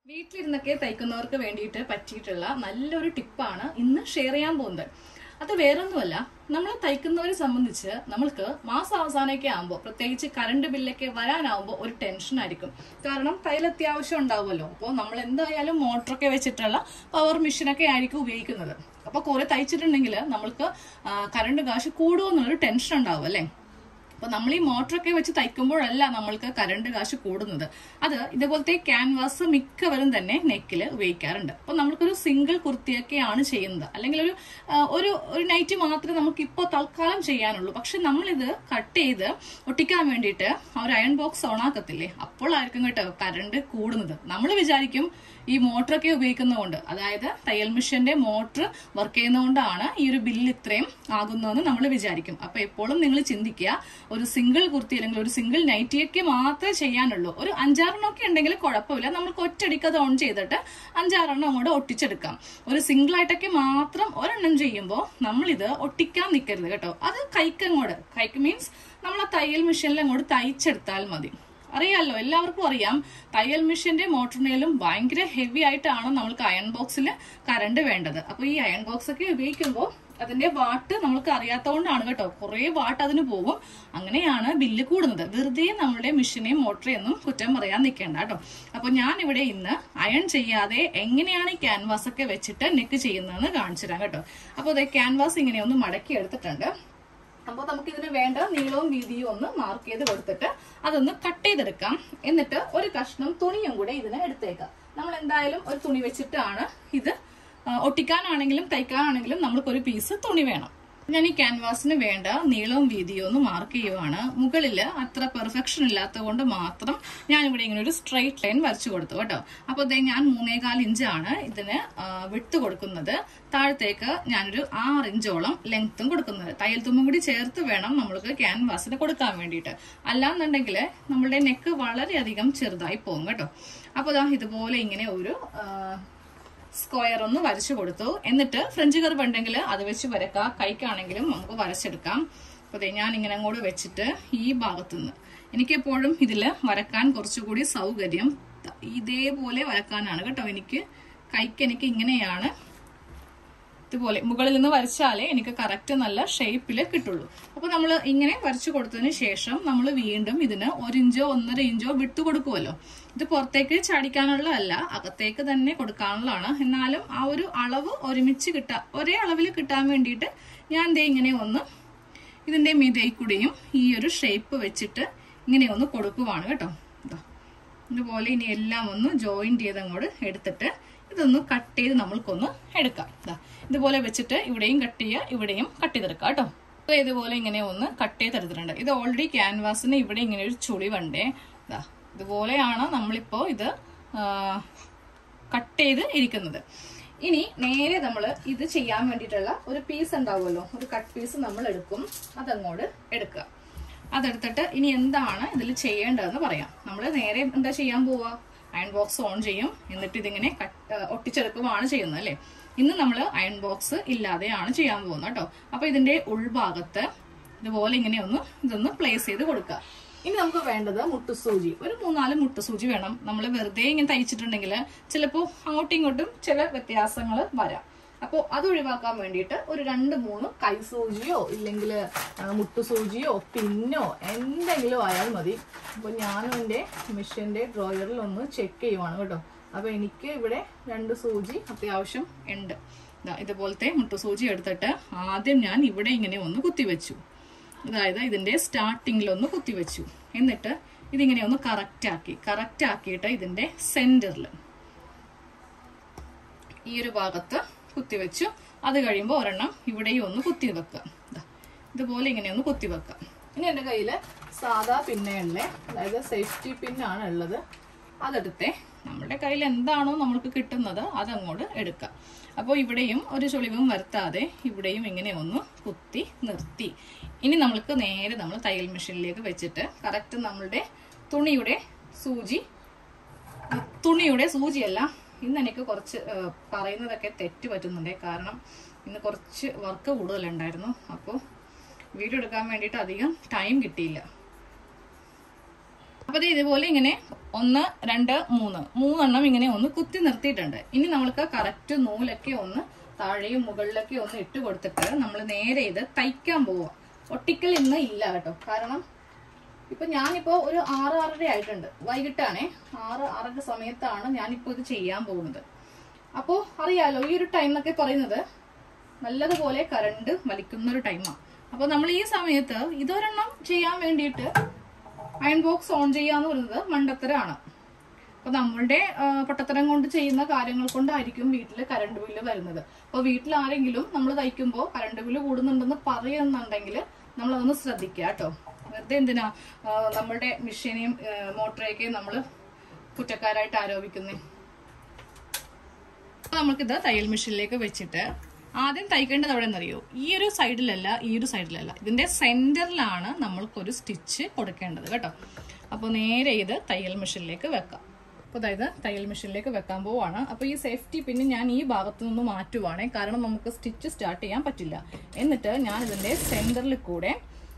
വീട്ടിലിരുന്നൊക്കെ തയ്ക്കുന്നവർക്ക് വേണ്ടിയിട്ട് പറ്റിയിട്ടുള്ള നല്ലൊരു ടിപ്പാണ് ഇന്ന് ഷെയർ ചെയ്യാൻ പോകുന്നത്. അത് വേറൊന്നുമല്ല, നമ്മൾ തയ്ക്കുന്നവരെ സംബന്ധിച്ച് നമ്മൾക്ക് മാസം അവസാനമൊക്കെ ആകുമ്പോൾ, പ്രത്യേകിച്ച് കറണ്ട് ബില്ലൊക്കെ വരാനാവുമ്പോൾ ഒരു ടെൻഷൻ ആയിരിക്കും. കാരണം തയ്യൽ അത്യാവശ്യം ഉണ്ടാവുമല്ലോ. അപ്പോൾ നമ്മൾ എന്തായാലും മോട്ടറൊക്കെ വെച്ചിട്ടുള്ള പവർ മെഷീനൊക്കെ ആയിരിക്കും ഉപയോഗിക്കുന്നത്. അപ്പോൾ കുറെ തയ്ച്ചിട്ടുണ്ടെങ്കിൽ നമ്മൾക്ക് കറണ്ട് കാശ് കൂടുമോ എന്നുള്ളൊരു ടെൻഷൻ ഉണ്ടാവും അല്ലേ. അപ്പൊ നമ്മൾ ഈ മോട്ടറൊക്കെ വെച്ച് തയ്ക്കുമ്പോഴല്ല നമ്മൾക്ക് കറണ്ട് കാശ് കൂടുന്നത്. അത് ഇതുപോലത്തെ ക്യാൻവാസ് മിക്കവരും തന്നെ നെക്കിൽ ഉപയോഗിക്കാറുണ്ട്. അപ്പൊ നമുക്കൊരു സിംഗിൾ കുർത്തിയൊക്കെയാണ് ചെയ്യുന്നത്, അല്ലെങ്കിൽ ഒരു നൈറ്റ് മാത്രമേ നമുക്ക് ഇപ്പോൾ തൽക്കാലം ചെയ്യാനുള്ളൂ. പക്ഷെ നമ്മളിത് കട്ട് ചെയ്ത് ഒട്ടിക്കാൻ വേണ്ടിയിട്ട് ആ ഒരു അയൺ ബോക്സ് ഓണാക്കത്തില്ലേ, അപ്പോഴായിരിക്കും കേട്ടോ കറണ്ട് കൂടുന്നത്. നമ്മൾ വിചാരിക്കും ഈ മോട്ടറൊക്കെ ഉപയോഗിക്കുന്നതുകൊണ്ട്, അതായത് തയ്യൽ മെഷീന്റെ മോട്ടർ വർക്ക് ചെയ്യുന്നതുകൊണ്ടാണ് ഈ ഒരു ബില്ല് ഇത്രയും ആകുന്നതെന്ന് നമ്മൾ വിചാരിക്കും. അപ്പൊ എപ്പോഴും നിങ്ങൾ ചിന്തിക്കുക, ഒരു സിംഗിൾ കുർത്തി അല്ലെങ്കിൽ ഒരു സിംഗിൾ നൈറ്റിയൊക്കെ മാത്രമേ ചെയ്യാനുള്ളൂ. ഒരു 5-6 ഒക്കെ ഉണ്ടെങ്കിൽ കുഴപ്പമില്ല, നമുക്ക് ഒറ്റയടിക്ക് അത് ഓൺ ചെയ്തിട്ട് 5-6 അങ്ങോട്ട് ഒട്ടിച്ചെടുക്കാം. ഒരു സിംഗിൾ ആയിട്ടൊക്കെ മാത്രം ഒരെണ്ണം ചെയ്യുമ്പോൾ നമ്മളിത് ഒട്ടിക്കാൻ നിൽക്കരുത് കേട്ടോ. അത് കൈക്ക് മീൻസ് നമ്മൾ ആ തയ്യൽ മെഷീനിൽ അങ്ങോട്ട് തയ്ച്ചെടുത്താൽ മതി. അറിയാലോ, എല്ലാവർക്കും അറിയാം, തയ്യൽ മെഷീന്റെ മോട്ടറിനേലും ഭയങ്കര ഹെവി ആയിട്ടാണ് നമ്മൾക്ക് അയൺ ബോക്സിൽ കറണ്ട് വേണ്ടത്. അപ്പൊ ഈ അയൺ ബോക്സ് ഒക്കെ ഉപയോഗിക്കുമ്പോൾ അതിന്റെ വാട്ട് നമ്മൾക്ക് അറിയാത്തതുകൊണ്ടാണ് കേട്ടോ, കുറെ വാട്ട് അതിന് പോകും. അങ്ങനെയാണ് ബില്ല് കൂടുന്നത്. വെറുതെ നമ്മുടെ മെഷീനെയും മോട്ടറെയൊന്നും കുറ്റം പറയാൻ നിൽക്കേണ്ട കേട്ടോ. അപ്പൊ ഞാൻ ഇവിടെ ഇന്ന് അയൺ ചെയ്യാതെ എങ്ങനെയാണ് ഈ ക്യാൻവാസ് ഒക്കെ വെച്ചിട്ട് നെക്ക് ചെയ്യുന്നതെന്ന് കാണിച്ചു തരാം കേട്ടോ. അപ്പൊ അതേ ക്യാൻവാസ് ഇങ്ങനെ ഒന്ന് മടക്കി എടുത്തിട്ടുണ്ട്. അപ്പോൾ നമുക്ക് ഇതിന് വേണ്ട നീളവും വീതിയും ഒന്ന് മാർക്ക് ചെയ്ത് കൊടുത്തിട്ട് അതൊന്ന് കട്ട് ചെയ്തെടുക്കാം. എന്നിട്ട് ഒരു കഷ്ണം തുണിയും കൂടെ ഇതിന് എടുത്തേക്കാം. നമ്മൾ എന്തായാലും ഒരു തുണി വെച്ചിട്ടാണ് ഇത് ഒട്ടിക്കാനാണെങ്കിലും തയ്ക്കാനാണെങ്കിലും നമ്മൾക്കൊരു പീസ് തുണി വേണം. ഞാൻ ഈ ക്യാൻവാസിന് വേണ്ട നീളവും വീതിയും ഒന്ന് മാർക്ക് ചെയ്യുവാണ്. മുകളില് അത്ര പെർഫെക്ഷൻ ഇല്ലാത്തത് കൊണ്ട് മാത്രം ഞാൻ ഇവിടെ ഇങ്ങനെ ഒരു സ്ട്രെയിറ്റ് ലൈൻ വരച്ചു കൊടുത്തു കേട്ടോ. അപ്പൊ ഞാൻ 3.25 ഇഞ്ചാണ് ഇതിന് വിട്ട് കൊടുക്കുന്നത്. താഴത്തേക്ക് ഞാനൊരു 6 ഇഞ്ചോളം ലെങ്ത്തും കൊടുക്കുന്നത്. തയ്യൽ തുമ്പും കൂടി ചേർത്ത് വേണം നമ്മൾക്ക് ക്യാൻവാസിന് കൊടുക്കാൻ വേണ്ടിയിട്ട്. അല്ലാന്നുണ്ടെങ്കിൽ നമ്മളുടെ നെക്ക് വളരെയധികം ചെറുതായി പോകും കേട്ടോ. അപ്പൊ ഇതുപോലെ ഇങ്ങനെ ഒരു സ്ക്വയർ ഒന്ന് വരച്ചു കൊടുത്തു. എന്നിട്ട് ഫ്രഞ്ച് കർവ് ഉണ്ടെങ്കിൽ അത് വെച്ച് വരക്കാം, കൈക്കാണെങ്കിലും നമുക്ക് വരച്ചെടുക്കാം. അപ്പൊ ഞാൻ ഇങ്ങനെ അങ്ങോട്ട് വെച്ചിട്ട് ഈ ഭാഗത്തുനിന്ന് എനിക്കെപ്പോഴും ഇതില് വരക്കാൻ കുറച്ചുകൂടി സൗകര്യം ഇതേപോലെ വരക്കാനാണ് കേട്ടോ. കൈക്ക് ഇങ്ങനെയാണ്, ഇതുപോലെ മുകളിൽ നിന്ന് വരച്ചാലേ എനിക്ക് കറക്റ്റ് നല്ല ഷേപ്പില് കിട്ടുള്ളൂ. അപ്പൊ നമ്മൾ ഇങ്ങനെ വരച്ചു കൊടുത്തതിന് ശേഷം നമ്മൾ വീണ്ടും ഇതിന് 1 ഇഞ്ചോ 1.5 ഇഞ്ചോ വിട്ടു കൊടുക്കുമല്ലോ. ഇത് പുറത്തേക്ക് ചാടിക്കാനുള്ളതല്ല, അകത്തേക്ക് തന്നെ കൊടുക്കാനുള്ളതാണ്. എന്നാലും ആ ഒരു അളവ് ഒരുമിച്ച് ഒരേ അളവിൽ കിട്ടാൻ വേണ്ടിയിട്ട് ഞാൻ ഇങ്ങനെ ഒന്ന് ഇതിന്റെ മീതേക്കൂടെയും ഈ ഒരു ഷേപ്പ് വെച്ചിട്ട് ഇങ്ങനെ ഒന്ന് കൊടുക്കുവാണ് കേട്ടോ. ഇതുപോലെ ഇനി എല്ലാം ഒന്ന് ജോയിന്റ് ചെയ്ത് അങ്ങോട്ട് എടുത്തിട്ട് ഇതൊന്ന് കട്ട് ചെയ്ത് നമ്മൾക്കൊന്ന് എടുക്കാം. ഇതുപോലെ വെച്ചിട്ട് ഇവിടെയും കട്ട് ചെയ്യുക, ഇവിടെയും കട്ട് ചെയ്തെടുക്കാം കേട്ടോ. അപ്പൊ ഇതുപോലെ ഇങ്ങനെ ഒന്ന് കട്ട് ചെയ്തെടുത്തിട്ടുണ്ട്. ഇത് ഓൾറെഡി ക്യാൻവാസിന് ഇവിടെ ഇങ്ങനെ ഒരു ചുളിവുണ്ടേ. ഇതുപോലെയാണ് നമ്മളിപ്പോ ഇത് കട്ട് ചെയ്ത് ഇരിക്കുന്നത്. ഇനി നേരെ നമ്മൾ ഇത് ചെയ്യാൻ വേണ്ടിയിട്ടുള്ള ഒരു പീസ് ഉണ്ടാവുമല്ലോ, ഒരു കട്ട് പീസ് നമ്മൾ എടുക്കും. അതങ്ങോട്ട് എടുക്കുക. അതെടുത്തിട്ട് ഇനി എന്താണ് ഇതിൽ ചെയ്യേണ്ടതെന്ന് പറയാം. നമ്മൾ നേരെ എന്താ ചെയ്യാൻ പോവാ, അയൺ ബോക്സ് ഓൺ ചെയ്യും. എന്നിട്ട് ഇതിങ്ങനെ ഒട്ടിച്ചെടുക്കുകയാണ് ചെയ്യുന്നത് അല്ലെ. ഇന്ന് നമ്മൾ അയൺ ബോക്സ് ഇല്ലാതെയാണ് ചെയ്യാൻ പോകുന്നത് കേട്ടോ. അപ്പൊ ഇതിന്റെ ഉൾഭാഗത്ത് ഇതുപോലെ ഇതൊന്ന് പ്ലേസ് ചെയ്ത് കൊടുക്കുക. ഇനി നമുക്ക് വേണ്ടത് മുട്ടുസൂചി. ഒരു 3-4 മുട്ടുസൂചി വേണം. നമ്മൾ വെറുതെ ഇങ്ങനെ തയ്ച്ചിട്ടുണ്ടെങ്കിൽ ചിലപ്പോൾ അങ്ങോട്ടും ഇങ്ങോട്ടും ചില വ്യത്യാസങ്ങൾ വരാം. അപ്പോൾ അത് ഒഴിവാക്കാൻ വേണ്ടിയിട്ട് ഒരു 2-3 കൈസൂചിയോ ഇല്ലെങ്കിൽ മുട്ടുസൂചിയോ പിന്നോ എന്തെങ്കിലും ആയാൽ മതി. അപ്പോൾ ഞാനും എൻ്റെ മെഷീന്റെ ഡ്രോയറിൽ ഒന്ന് ചെക്ക് ചെയ്യുവാണ് കേട്ടോ. അപ്പൊ എനിക്ക് ഇവിടെ 2 സൂചി അത്യാവശ്യം ഉണ്ട്. ഇതുപോലത്തെ മുട്ടുസൂചി എടുത്തിട്ട് ആദ്യം ഞാൻ ഇവിടെ ഇങ്ങനെ ഒന്ന് കുത്തിവെച്ചു. അതായത് ഇതിന്റെ സ്റ്റാർട്ടിങ്ങിലൊന്ന് കുത്തിവെച്ചു. എന്നിട്ട് ഇതിങ്ങനെ ഒന്ന് കറക്റ്റ് ആക്കിയിട്ട് ഇതിന്റെ സെന്ററിൽ ഈ ഒരു ഭാഗത്ത് കുത്തിവെച്ചു. അത് കഴിയുമ്പോൾ ഒരെണ്ണം ഇവിടെയും ഒന്ന് കുത്തിവെക്കുക. ഇതുപോലെ ഇങ്ങനെ ഒന്ന് കുത്തിവെക്കുക. ഇനി എൻ്റെ കയ്യിൽ സാധാ പിന്നല്ലേ, അതായത് സേഫ്റ്റി പിന്നാണ് ഉള്ളത്. അതെടുത്തേ നമ്മുടെ കയ്യിൽ എന്താണോ നമ്മൾക്ക് കിട്ടുന്നത് അതങ്ങോട്ട് എടുക്കാം. അപ്പോൾ ഇവിടെയും ഒരു ചുളിവും വരുത്താതെ ഇവിടെയും ഇങ്ങനെ ഒന്ന് കുത്തി നിർത്തി. ഇനി നമ്മൾക്ക് നേരെ നമ്മൾ തയ്യൽ മെഷീനിലേക്ക് വെച്ചിട്ട് കറക്റ്റ് നമ്മളുടെ തുണിയുടെ സൂചിയല്ല. ഇന്ന് എനിക്ക് കുറച്ച് പറയുന്നതൊക്കെ തെറ്റ് പറ്റുന്നുണ്ട്. കാരണം ഇന്ന് കുറച്ച് വർക്ക് കൂടുതലുണ്ടായിരുന്നു. അപ്പോൾ വീഡിയോ എടുക്കാൻ വേണ്ടിയിട്ട് അധികം ടൈം കിട്ടിയില്ല. അപ്പൊ ഇതുപോലെ ഇങ്ങനെ 1 2 3 മൂന്നെണ്ണം ഇങ്ങനെ ഒന്ന് കുത്തി നിർത്തിയിട്ടുണ്ട്. ഇനി നമ്മൾക്ക് കറക്റ്റ് നൂലൊക്കെ ഒന്ന് താഴെയും മുകളിലൊക്കെ ഒന്ന് ഇട്ട് കൊടുത്തിട്ട് നമ്മൾ നേരെ ഇത് തയ്ക്കാൻ പോവാം. ഒട്ടിക്കൽ ഇന്ന് ഇല്ല കേട്ടോ. കാരണം ഇപ്പൊ ഞാനിപ്പോ ഒരു 6-6:30 ആയിട്ടുണ്ട്. വൈകിട്ടാണേ 6-6:30 സമയത്താണ് ഞാനിപ്പോ ഇത് ചെയ്യാൻ പോകുന്നത്. അപ്പോ അറിയാലോ, ഈ ഒരു ടൈം എന്നൊക്കെ പറയുന്നത് നല്ലതുപോലെ കറണ്ട് വലിക്കുന്ന ഒരു ടൈമാണ്. അപ്പൊ നമ്മൾ ഈ സമയത്ത് ഇതൊരെണ്ണം ചെയ്യാൻ വേണ്ടിയിട്ട് അയൺ ബോക്സ് ഓൺ ചെയ്യാന്ന് പറയുന്നത് മണ്ടത്തരാണ്. അപ്പൊ നമ്മളുടെ പൊട്ടത്തരം കൊണ്ട് ചെയ്യുന്ന കാര്യങ്ങൾ കൊണ്ടായിരിക്കും വീട്ടിൽ കറണ്ട് ബില്ല് വരുന്നത്. അപ്പൊ വീട്ടിൽ ആരെങ്കിലും നമ്മൾ തയ്ക്കുമ്പോൾ കറണ്ട് ബില്ല് കൂടുന്നുണ്ടെന്ന് പറയുന്നുണ്ടെങ്കിൽ നമ്മളതൊന്ന് ശ്രദ്ധിക്കുക കേട്ടോ. വെറുതെ എന്തിനാ നമ്മളുടെ മെഷീനെയും മോട്ടറേയൊക്കെ നമ്മൾ കുറ്റക്കാരായിട്ട് ആരോപിക്കുന്നേ. നമുക്കിത് തയ്യൽ മെഷീനിലേക്ക് വെച്ചിട്ട് ആദ്യം തയ്ക്കേണ്ടത് എവിടെ നിന്നറിയോ? ഈ ഒരു സൈഡിലല്ല, ഈ ഒരു സൈഡിലല്ല, ഇതിന്റെ സെന്ററിലാണ് നമ്മൾക്കൊരു സ്റ്റിച്ച് കൊടുക്കേണ്ടത് കേട്ടോ. അപ്പൊ നേരെ ഇത് തയ്യൽ മെഷീനിലേക്ക് വെക്കാം. അപ്പൊ അതായത് തയ്യൽ മെഷീനിലേക്ക് വെക്കാൻ പോവാണ്. അപ്പൊ ഈ സേഫ്റ്റി പിന്നെ ഞാൻ ഈ ഭാഗത്തു നിന്ന് മാറ്റുവാണേ, കാരണം നമുക്ക് സ്റ്റിച്ച് സ്റ്റാർട്ട് ചെയ്യാൻ പറ്റില്ല. എന്നിട്ട് ഞാൻ ഇതിന്റെ സെന്ററിൽ കൂടെ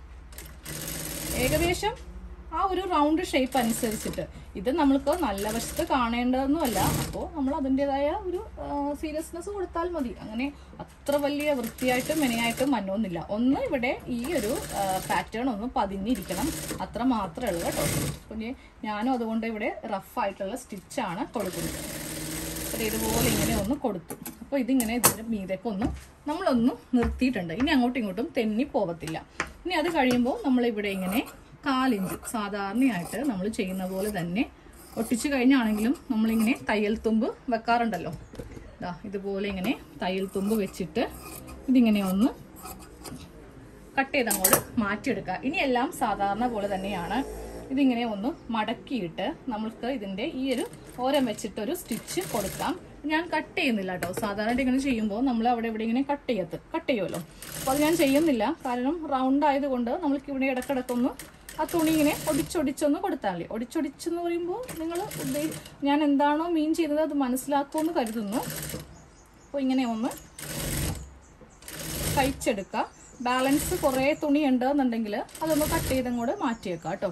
ഏകദേശം ആ ഒരു റൗണ്ട് ഷേപ്പ് അനുസരിച്ചിട്ട്, ഇത് നമ്മൾക്ക് നല്ല വശത്ത് കാണേണ്ടതൊന്നുമല്ല. അപ്പോൾ നമ്മൾ അതിൻ്റെതായ ഒരു സീരിയസ്നെസ് കൊടുത്താൽ മതി. അങ്ങനെ അത്ര വലിയ വൃത്തിയായിട്ടും മെനയായിട്ടും മന്നൊന്നുമില്ല. ഒന്ന് ഇവിടെ ഈ ഒരു പാറ്റേൺ ഒന്ന് പതിഞ്ഞിരിക്കണം, അത്ര മാത്രമേ ഉള്ളൂ കേട്ടോ. പിന്നെ ഞാനും അതുകൊണ്ട് ഇവിടെ റഫായിട്ടുള്ള സ്റ്റിച്ചാണ് കൊടുക്കുന്നത്. അപ്പോൾ ഇതുപോലെ ഇങ്ങനെ ഒന്ന് കൊടുത്തു. അപ്പോൾ ഇതിങ്ങനെ ഇതിൻ്റെ മീതൊക്കെ ഒന്ന് നമ്മളൊന്ന് നിർത്തിയിട്ടുണ്ട്. ഇനി അങ്ങോട്ടും ഇങ്ങോട്ടും തെന്നി പോകത്തില്ല. ഇനി അത് കഴിയുമ്പോൾ നമ്മളിവിടെ ഇങ്ങനെ 1/4 ഇഞ്ച് സാധാരണയായിട്ട് നമ്മൾ ചെയ്യുന്ന പോലെ തന്നെ ഒട്ടിച്ചു കഴിഞ്ഞാണെങ്കിലും നമ്മളിങ്ങനെ തയ്യൽ തുമ്പ് വെക്കാറുണ്ടല്ലോ. ഇതുപോലെ ഇങ്ങനെ തയ്യൽ തുമ്പ് വെച്ചിട്ട് ഇതിങ്ങനെ ഒന്ന് കട്ട് ചെയ്ത് അങ്ങോട്ട് മാറ്റിയെടുക്കുക. ഇനിയെല്ലാം സാധാരണ പോലെ തന്നെയാണ്. ഇതിങ്ങനെ ഒന്ന് മടക്കിയിട്ട് നമ്മൾക്ക് ഇതിൻ്റെ ഈ ഒരു ഓരം വെച്ചിട്ടൊരു സ്റ്റിച്ച് കൊടുക്കാം. ഞാൻ കട്ട് ചെയ്യുന്നില്ല കേട്ടോ. സാധാരണ ഇങ്ങനെ ചെയ്യുമ്പോൾ നമ്മൾ അവിടെ ഇവിടെ ഇങ്ങനെ കട്ട് ചെയ്യുമല്ലോ. അപ്പോൾ അത് ഞാൻ ചെയ്യുന്നില്ല. കാരണം റൗണ്ട് ആയതുകൊണ്ട് നമ്മൾക്ക് ഇവിടെ ഇടക്കിടക്കൊന്ന് ആ തുണി ഇങ്ങനെ ഒടിച്ചൊടിച്ചൊന്ന് കൊടുത്താൽ മതി. ഒടിച്ചൊടിച്ചെന്ന് പറയുമ്പോൾ നിങ്ങൾ ഞാൻ എന്താണോ മീൻ ചെയ്തത് അത് മനസ്സിലാക്കുമെന്ന് കരുതുന്നു. അപ്പോൾ ഇങ്ങനെ ഒന്ന് തയ്ച്ചെടുക്കുക. ബാലൻസ് കുറേ തുണി ഉണ്ടെന്നുണ്ടെങ്കിൽ അതൊന്ന് കട്ട് ചെയ്തങ്ങോട്ട് മാറ്റിയേക്കാം കേട്ടോ.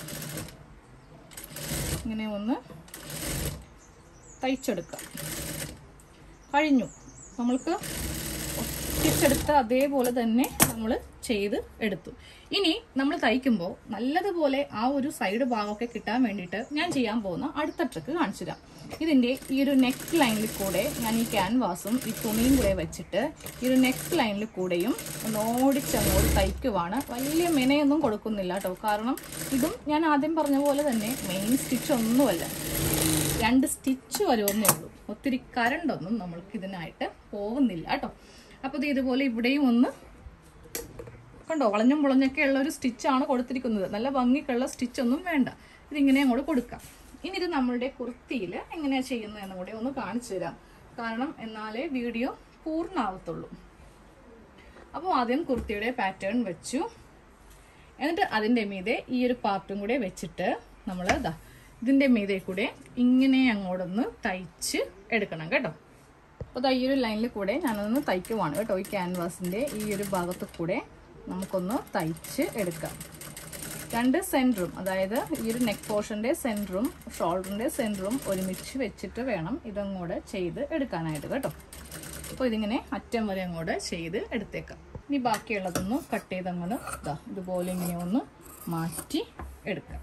ഇങ്ങനെ ഒന്ന് തയ്ച്ചെടുക്കാം. കഴിഞ്ഞു. നമ്മൾക്ക് ഒട്ടിച്ചെടുത്ത അതേപോലെ തന്നെ നമ്മൾ ചെയ്ത് എടുത്തു. ഇനി നമ്മൾ തയ്ക്കുമ്പോൾ നല്ലതുപോലെ ആ ഒരു സൈഡ് ഭാഗമൊക്കെ കിട്ടാൻ വേണ്ടിയിട്ട് ഞാൻ ചെയ്യാൻ പോകുന്ന അടുത്ത ട്രിക്ക് കാണിച്ചു തരാം. ഇതിൻ്റെ ഈ ഒരു നെക്ക് ലൈനിൽ കൂടെ ഞാൻ ഈ ക്യാൻവാസും ഈ തുണിയും കൂടെ വെച്ചിട്ട് ഈ ഒരു നെക്ക് ലൈനിൽ കൂടെയും ഓടിച്ചങ്ങോട്ട് തയ്ക്കുവാണ്. വലിയ മെനയൊന്നും കൊടുക്കുന്നില്ല കേട്ടോ. കാരണം ഇതും ഞാൻ ആദ്യം പറഞ്ഞ പോലെ തന്നെ മെയിൻ സ്റ്റിച്ച് ഒന്നുമല്ല, 2 സ്റ്റിച്ച് വരുമെന്നേ ഉള്ളൂ. ഒത്തിരി കരണ്ടൊന്നും നമ്മൾക്ക് ഇതിനായിട്ട് പോകുന്നില്ല കേട്ടോ. അപ്പോൾ ഇത് ഇതുപോലെ ഇവിടെയും ഒന്ന് കണ്ടോ, വളഞ്ഞും പൊളഞ്ഞൊക്കെ ഉള്ള ഒരു സ്റ്റിച്ചാണ് കൊടുത്തിരിക്കുന്നത്. നല്ല ഭംഗിക്കുള്ള സ്റ്റിച്ചൊന്നും വേണ്ട. ഇതിങ്ങനെ അങ്ങോട്ട് കൊടുക്കാം. ഇനി ഇത് നമ്മളുടെ കുർത്തിയിൽ എങ്ങനെയാണ് ചെയ്യുന്നത് എന്നും കൂടി ഒന്ന് കാണിച്ചു തരാം. കാരണം എന്നാലേ വീഡിയോ പൂർണ്ണമാവത്തുള്ളൂ. അപ്പോൾ ആദ്യം കുർത്തിയുടെ പാറ്റേൺ വെച്ചു. എന്നിട്ട് അതിൻ്റെ മീതെ ഈ ഒരു പാർട്ടും കൂടെ വെച്ചിട്ട് നമ്മൾ ഇതിൻ്റെ മീതെ കൂടെ ഇങ്ങനെ അങ്ങോട്ടൊന്ന് തയ്ച്ച് എടുക്കണം കേട്ടോ. അപ്പോൾ ഈ ഒരു ലൈനിൽ കൂടെ ഞാനൊന്ന് തയ്ക്കുവാണ് കേട്ടോ. ഈ ക്യാൻവാസിൻ്റെ ഈ ഒരു ഭാഗത്ത് കൂടെ നമുക്കൊന്ന് തയ്ച്ച് എടുക്കാം. 2 സെൻറ്ററും, അതായത് ഈ ഒരു നെക്ക് പോർഷൻ്റെ സെൻറ്ററും ഷോൾഡറിൻ്റെ സെൻറ്ററും ഒരുമിച്ച് വെച്ചിട്ട് വേണം ഇതങ്ങോട്ട് ചെയ്ത് എടുക്കാനായിട്ട് കേട്ടോ. അപ്പോൾ ഇതിങ്ങനെ അറ്റം വരെ അങ്ങോട്ട് ചെയ്ത് എടുത്തേക്കാം. ഇനി ബാക്കിയുള്ളതൊന്ന് കട്ട് ചെയ്ത് അങ്ങോട്ട് ഇതുപോലെ ഇങ്ങനെ ഒന്ന് മാറ്റി എടുക്കാം.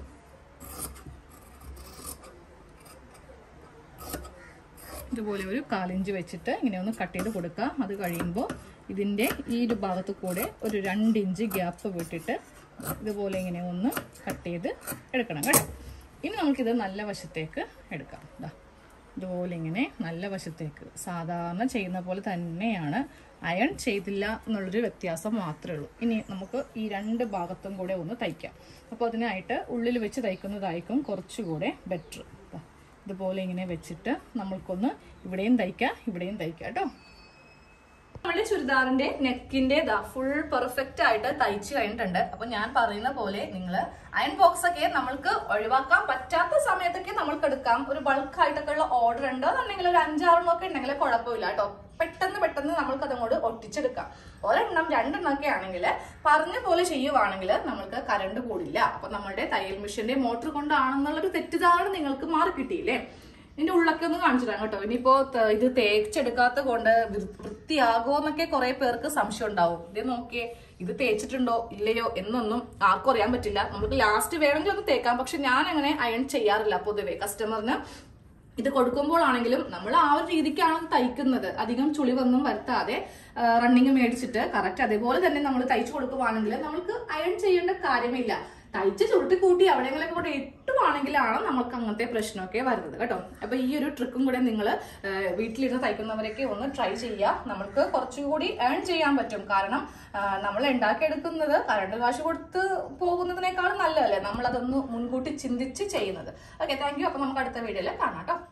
ഇതുപോലെ ഒരു 1/4 ഇഞ്ച് വെച്ചിട്ട് ഇങ്ങനെ ഒന്ന് കട്ട് ചെയ്ത് കൊടുക്കുക. അത് കഴിയുമ്പോൾ ഇതിൻ്റെ ഈ ഒരു ഭാഗത്ത് കൂടെ ഒരു 2 ഇഞ്ച് ഗ്യാപ്പ് വിട്ടിട്ട് ഇതുപോലെ ഇങ്ങനെ ഒന്ന് കട്ട് ചെയ്ത് എടുക്കണം കേട്ടോ. ഇനി നമുക്കിത് നല്ല വശത്തേക്ക് എടുക്കാം. ഇതുപോലെ ഇങ്ങനെ നല്ല വശത്തേക്ക് സാധാരണ ചെയ്യുന്ന പോലെ തന്നെയാണ്. അയൺ ചെയ്തില്ല എന്നുള്ളൊരു വ്യത്യാസം മാത്രമേ ഉള്ളൂ. ഇനി നമുക്ക് ഈ 2 ഭാഗത്തും കൂടെ ഒന്ന് തയ്ക്കാം. അപ്പോൾ അതിനായിട്ട് ഉള്ളിൽ വെച്ച് തയ്ക്കുന്നതായിരിക്കും കുറച്ചുകൂടെ ബെറ്റർ. ഇതുപോലെ ഇങ്ങനെ വെച്ചിട്ട് നമ്മൾക്കൊന്ന് ഇവിടെയും തയ്ക്കാം, ഇവിടെയും തയ്ക്കാം കേട്ടോ. നമ്മുടെ ചുരിദാറിന്റെ നെക്കിന്റെ ഫുൾ പെർഫെക്റ്റ് ആയിട്ട് തയ്ച്ചു കഴിഞ്ഞിട്ടുണ്ട്. അപ്പൊ ഞാൻ പറയുന്ന പോലെ നിങ്ങൾ അയൺ ബോക്സ് ഒക്കെ നമ്മൾക്ക് ഒഴിവാക്കാൻ പറ്റാത്ത സമയത്തൊക്കെ നമ്മൾക്ക് എടുക്കാം. ഒരു ബൾക്കായിട്ടൊക്കെ ഉള്ള ഓർഡർ ഉണ്ട് എന്നുണ്ടെങ്കിൽ ഒരു 5-6 ഒക്കെ ഉണ്ടെങ്കിൽ കുഴപ്പമില്ല കേട്ടോ. പെട്ടെന്ന് നമ്മൾക്ക് അതങ്ങോട്ട് ഒട്ടിച്ചെടുക്കാം. ഒരെണ്ണം 2 എണ്ണം ഒക്കെ ആണെങ്കിൽ പറഞ്ഞ പോലെ ചെയ്യുവാണെങ്കിൽ നമ്മൾക്ക് കറണ്ട് കൂടില്ല. അപ്പൊ നമ്മുടെ തയ്യൽ മെഷീന്റെ മോട്ടർ കൊണ്ടാണെന്നുള്ളൊരു തെറ്റിദ്ധാരണ നിങ്ങൾക്ക് മാറി കിട്ടിയില്ലേ? ഇതിന്റെ ഉള്ളൊക്കെ ഒന്ന് കാണിച്ചു തരാം കേട്ടോ. ഇനിയിപ്പോ ഇത് തേച്ചെടുക്കാത്ത കൊണ്ട് വൃത്തിയാകോ എന്നൊക്കെ കുറെ പേർക്ക് സംശയം ഉണ്ടാവും. ഇത് നോക്കിയേ, ഇത് തേച്ചിട്ടുണ്ടോ ഇല്ലയോ എന്നൊന്നും ആർക്കും അറിയാൻ പറ്റില്ല. നമുക്ക് ലാസ്റ്റ് വേണമെങ്കിൽ ഒന്ന് തേക്കാം. പക്ഷെ ഞാൻ അങ്ങനെ അയൺ ചെയ്യാറില്ല പൊതുവെ. കസ്റ്റമറിന് ഇത് കൊടുക്കുമ്പോഴാണെങ്കിലും നമ്മൾ ആ ഒരു രീതിക്കാണ് തയ്ക്കുന്നത്. അധികം ചുളിവൊന്നും വരുത്താതെ റണ്ണിങ് മേടിച്ചിട്ട് കറക്റ്റ് അതേപോലെ തന്നെ നമ്മൾ തയ്ച്ചു കൊടുക്കുവാണെങ്കിൽ നമുക്ക് അയൺ ചെയ്യേണ്ട കാര്യമില്ല. തയ്ച്ച് ചുരുട്ടി കൂട്ടി എവിടെയെങ്കിലൊക്കെ കൂടെ ഇട്ടുവാണെങ്കിലാണ് നമുക്ക് അങ്ങനത്തെ പ്രശ്നമൊക്കെ വരുന്നത് കേട്ടോ. അപ്പൊ ഈ ഒരു ട്രിക്കും കൂടെ നിങ്ങൾ വീട്ടിലിരുന്ന് തയ്ക്കുന്നവരൊക്കെ ഒന്ന് ട്രൈ ചെയ്യുക. നമുക്ക് കുറച്ചുകൂടി ഏൺ ചെയ്യാൻ പറ്റും. കാരണം നമ്മൾ ഉണ്ടാക്കിയെടുക്കുന്നത് കറണ്ട് കാശ് കൊടുത്ത് പോകുന്നതിനേക്കാളും നല്ലതല്ലേ നമ്മളതൊന്ന് മുൻകൂട്ടി ചിന്തിച്ച് ചെയ്യുന്നത്. Okay, thank you. അപ്പൊ നമുക്ക് അടുത്ത വീഡിയോയിൽ കാണാം കേട്ടോ.